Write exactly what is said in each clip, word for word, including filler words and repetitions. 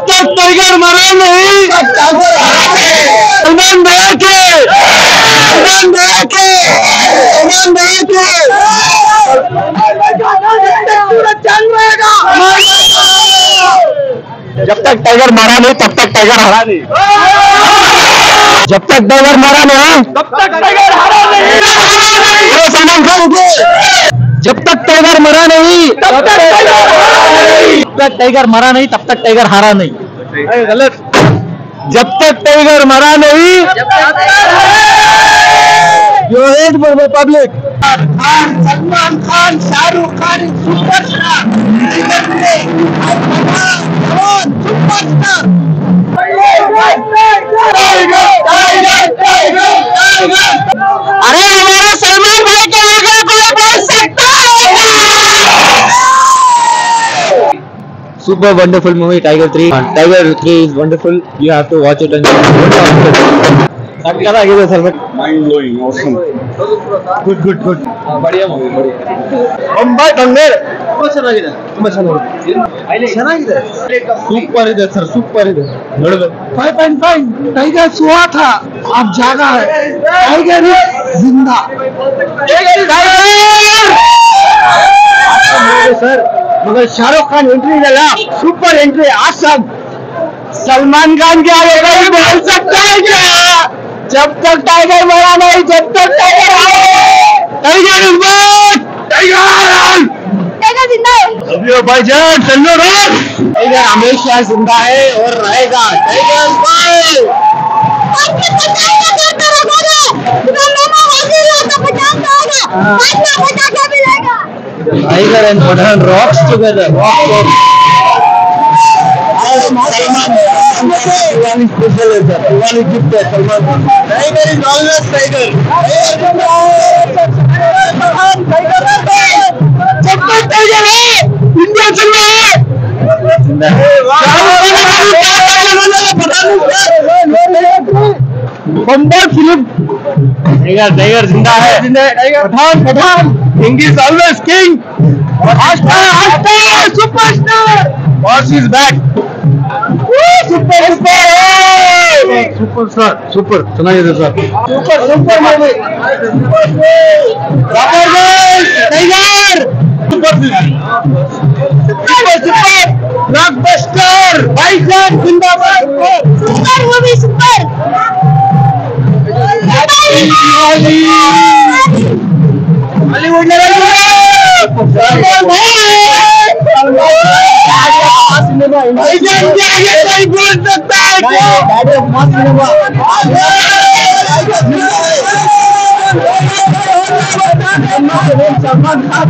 तक टाइगर मरा नहीं सलमान भैया के सलमान भैया के सलमान भैया के जब तक टाइगर मारा नहीं तब तक टाइगर हरा नहीं। जब तक टाइगर मारा नहीं तब तक टाइगर हरा नहीं। सलमान खान के जब तक टाइगर मरा नहीं तब तक टाइगर मरा नहीं तब तक टाइगर हारा नहीं। गलत। जब तक टाइगर मरा नहीं you hate for the public. Khan Salman Khan Shahrukh Khan superstar superstar. अरे हमारा सलमान भाई के आगे कोई बोल सकता है? Super wonderful movie, Tiger three. Uh, Tiger three is wonderful. You have to watch it and mind blowing, awesome. Good, good, good. बढ़िया movie, बढ़िया. Mumbai Dangar. ತುಂಬಾ ಚೆನ್ನಾಗಿದೆ, ತುಂಬಾ ಚೆನ್ನಾಗಿದೆ. ಚೆನ್ನಾಗಿದೆ. Super ಇದೆ sir, super ಇದೆ. ನೋಡಬೇಕು. five point five. Tiger सोया था, अब जागा है. Tiger जिंदा. सर मगर शाहरुख खान एंट्री डाला, super entry, awesome. Salman Khan के आगे कोई बोल सकता है क्या? जब तक टाइगर मरा नहीं जब तक टाइगर टाइगर टाइगर टाइगर जिंदा है। अभी भाईजान चलो रोड। टाइगर हमेशा जिंदा है और रहेगा। टाइगर भाई Tiger and Pathan rocks together. Rock, rock. Salman, Salman is special, sir. Salman is gifted. Salman. Tiger is always Tiger. जब तक टाइगर है, इंडिया चलना है। बम्बर फिल्म। टाइगर टाइगर जिंदा है। Pathaan Pathaan king is always king. Superstar boss is back. Super super super sir super ಚೆನ್ನಾಗಿದೆ sir. Super super movie Tiger super super super blockbuster भाईजान जिंदाबाद। सुपर मूवी सुपर हॉलीवुड बोल सकता है सलमान खान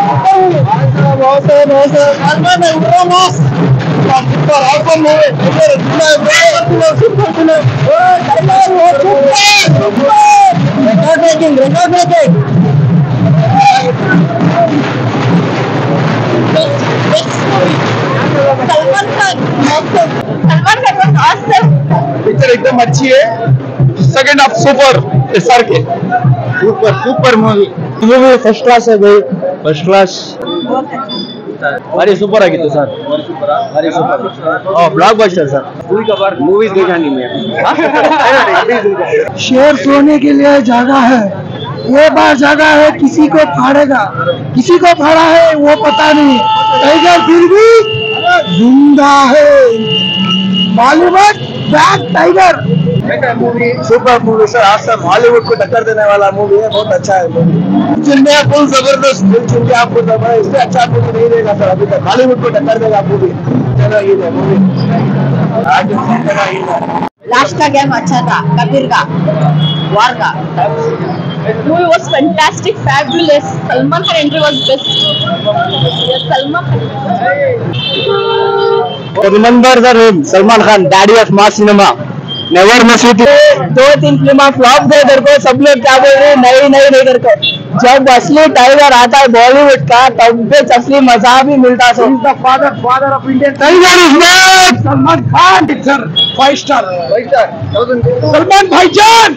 सलमान खान सलमान खान awesome. पिक्चर एकदम अच्छी है। सेकंड हाफ सुपर सर के super super movie movie first class है भाई फर्स्ट क्लास भारी सुपर ಆಗಿತ್ತು ಸರ್ भारी सुपर ओ ब्लॉकबस्टर सर मूवी का बार मूवीज देखा नहीं मैं। शेर सोने के लिए जागा है ये बार जागा है किसी को फाड़ेगा किसी को फाड़ा है वो पता नहीं टाइगर फिर भी जिंदा है। Bollywood back Tiger movie super movie sir awesome Hollywood को टक्कर देने वाला मूवी है बहुत अच्छा है मूवी। चिन्ह फुल जबरदस्त दिल चिन्ह आपको इससे अच्छा मूवी नहीं देगा सर अभी तक हॉलीवुड को टक्कर देगा मूवी। चलो ये मूवी लास्ट का गेम अच्छा था कबीर का वार का movie was fantastic fabulous Salman Khan entry was best yes Salman remember the name Salman Khan daddy of mass cinema never miss it। दो तीन फिल्म फ्लॉप गए इधर को सब लोग क्या बोल रहे हैं नहीं नहीं नहीं इधर को जब असली टाइगर आता है बॉलीवुड का तब पे असली मजा भी मिलता है। Father father of Indian Tiger is back Salman Khan sir five star five star Salman भाईजान।